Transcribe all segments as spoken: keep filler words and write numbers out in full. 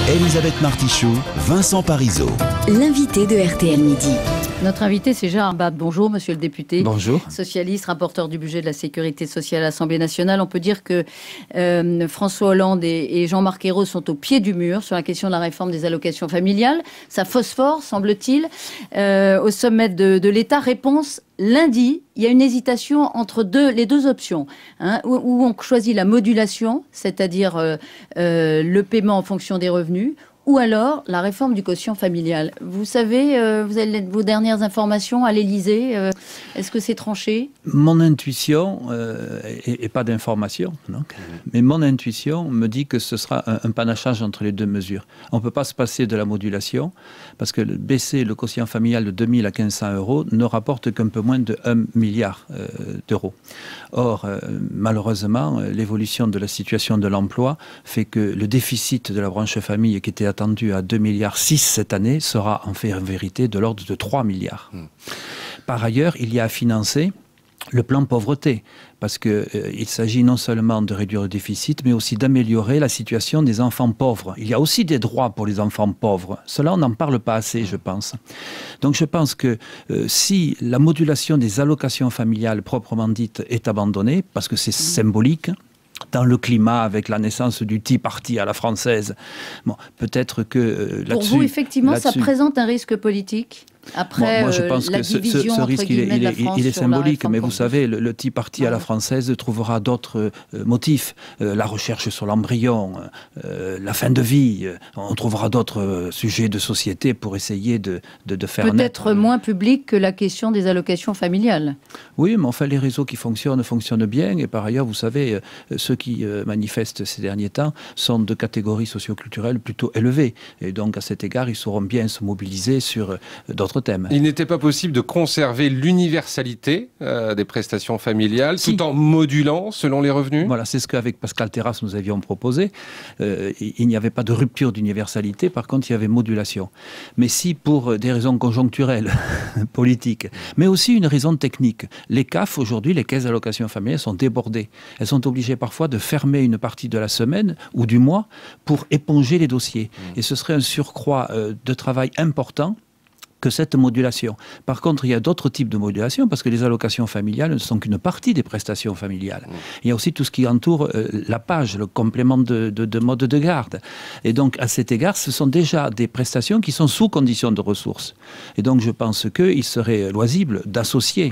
Elisabeth Martichoux, Vincent Parisot. L'invité de R T L Midi. Notre invité, c'est Gérard Bapt. Bonjour, monsieur le député. Bonjour. Socialiste, rapporteur du budget de la sécurité sociale à l'Assemblée nationale. On peut dire que euh, François Hollande et, et Jean-Marc Ayrault sont au pied du mur sur la question de la réforme des allocations familiales. Ça phosphore, semble-t-il. Euh, au sommet de, de l'État, réponse lundi. Il y a une hésitation entre deux, les deux options, hein, où, où on choisit la modulation, c'est-à-dire euh, euh, le paiement en fonction des revenus, ou alors la réforme du quotient familial. Vous savez, euh, vous avez vos dernières informations à l'Élysée, euh, est-ce que c'est tranché? Mon intuition, euh, et, et pas d'information, donc, mais mon intuition me dit que ce sera un, un panachage entre les deux mesures. On ne peut pas se passer de la modulation, parce que baisser le quotient familial de deux mille à quinze cents euros ne rapporte qu'un peu moins de un milliard euh, d'euros. Or, euh, malheureusement, l'évolution de la situation de l'emploi fait que le déficit de la branche famille, qui était attendu à deux virgule six milliards cette année, sera en fait en vérité de l'ordre de trois milliards. Mmh. Par ailleurs, il y a à financer le plan pauvreté, parce qu'il euh, s'agit non seulement de réduire le déficit, mais aussi d'améliorer la situation des enfants pauvres. Il y a aussi des droits pour les enfants pauvres. Cela, on n'en parle pas assez, je pense. Donc je pense que euh, si la modulation des allocations familiales proprement dites est abandonnée, parce que c'est symbolique, dans le climat, avec la naissance du Tea Party à la française, bon, peut-être que euh, là-dessus... Pour vous, effectivement, là-dessus, ça présente un risque politique? Après, moi, moi, je pense euh, la que ce, division, ce, ce risque, il est, il est, il est symbolique, mais vous savez, le, le Tea Party ouais. à la française trouvera d'autres euh, motifs. Euh, la recherche sur l'embryon, euh, la fin de vie, euh, on trouvera d'autres euh, sujets de société pour essayer de, de, de faire naître. Peut-être moins public que la question des allocations familiales. Oui, mais enfin, les réseaux qui fonctionnent, fonctionnent bien. Et par ailleurs, vous savez, euh, ceux qui euh, manifestent ces derniers temps sont de catégories socioculturelles plutôt élevées. Et donc, à cet égard, ils sauront bien se mobiliser sur euh, d'autres thèmes. Il n'était pas possible de conserver l'universalité euh, des prestations familiales si. tout en modulant selon les revenus? Voilà, c'est ce qu'avec Pascal Terrasse nous avions proposé. Euh, il n'y avait pas de rupture d'universalité, par contre il y avait modulation. Mais si pour des raisons conjoncturelles, politiques, mais aussi une raison technique, les C A F aujourd'hui, les caisses d'allocation familiale sont débordées. Elles sont obligées parfois de fermer une partie de la semaine ou du mois pour éponger les dossiers. Mmh. Et ce serait un surcroît euh, de travail important que cette modulation. Par contre, il y a d'autres types de modulation, parce que les allocations familiales ne sont qu'une partie des prestations familiales. Mmh. Il y a aussi tout ce qui entoure euh, la page, le complément de, de, de mode de garde. Et donc, à cet égard, ce sont déjà des prestations qui sont sous condition de ressources. Et donc, je pense qu'il serait loisible d'associer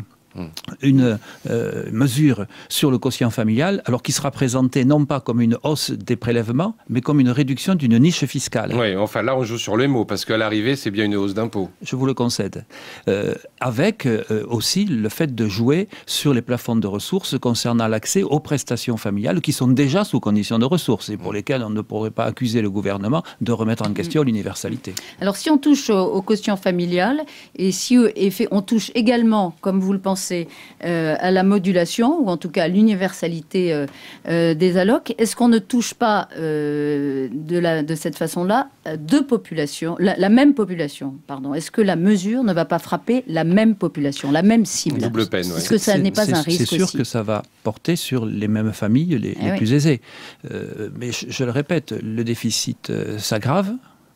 une euh, mesure sur le quotient familial, alors qui sera présentée non pas comme une hausse des prélèvements, mais comme une réduction d'une niche fiscale. Oui, enfin là on joue sur les mots, parce qu'à l'arrivée c'est bien une hausse d'impôts. Je vous le concède. Euh, avec euh, aussi le fait de jouer sur les plafonds de ressources concernant l'accès aux prestations familiales qui sont déjà sous condition de ressources et pour lesquelles on ne pourrait pas accuser le gouvernement de remettre en question l'universalité. Alors si on touche au, au quotient familial, et si et fait, on touche également, comme vous le pensez, Euh, à la modulation, ou en tout cas à l'universalité euh, euh, des allocs, est-ce qu'on ne touche pas euh, de, la, de cette façon-là deux populations, la, la même population, pardon. Est-ce que la mesure ne va pas frapper la même population, la même cible? Double peine, ouais. Est-ce que ça n'est pas un risque? C'est sûr aussi que ça va porter sur les mêmes familles, les, eh les oui. plus aisées. Euh, mais je, je le répète, le déficit euh, s'aggrave.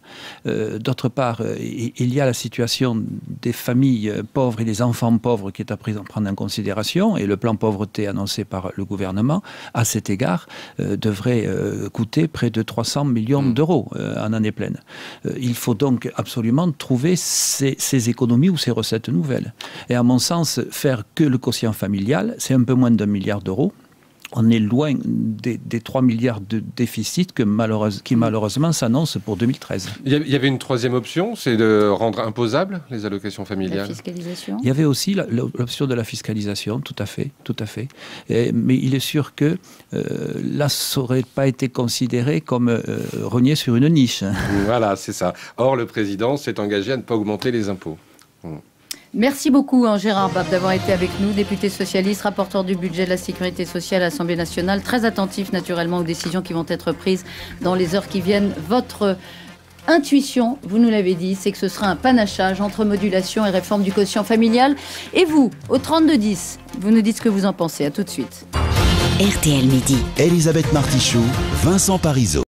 Euh, D'autre part, euh, il y a la situation des familles pauvres et des enfants pauvres qui est à prendre en considération, et le plan pauvreté annoncé par le gouvernement, à cet égard, euh, devrait euh, coûter près de trois cents millions mmh. d'euros euh, en année pleine. Euh, il faut donc absolument trouver ces, ces économies ou ces recettes nouvelles. Et à mon sens, faire que le quotient familial, c'est un peu moins d'un milliard d'euros. On est loin des, des trois milliards de déficit que malheureuse, qui malheureusement s'annonce pour deux mille treize. Il y avait une troisième option, c'est de rendre imposables les allocations familiales. La fiscalisation. Il y avait aussi l'option de la fiscalisation, tout à fait, tout à fait. Et, mais il est sûr que euh, là, ça n'aurait pas été considéré comme euh, rogner sur une niche. Voilà, c'est ça. Or, le président s'est engagé à ne pas augmenter les impôts. Mmh. Merci beaucoup hein, Gérard Bapt d'avoir été avec nous, député socialiste, rapporteur du budget de la sécurité sociale à l'Assemblée nationale, très attentif naturellement aux décisions qui vont être prises dans les heures qui viennent. Votre intuition, vous nous l'avez dit, c'est que ce sera un panachage entre modulation et réforme du quotient familial. Et vous, au trente-deux dix, vous nous dites ce que vous en pensez. À tout de suite. R T L Midi. Elisabeth Martichoux, Vincent Parisot.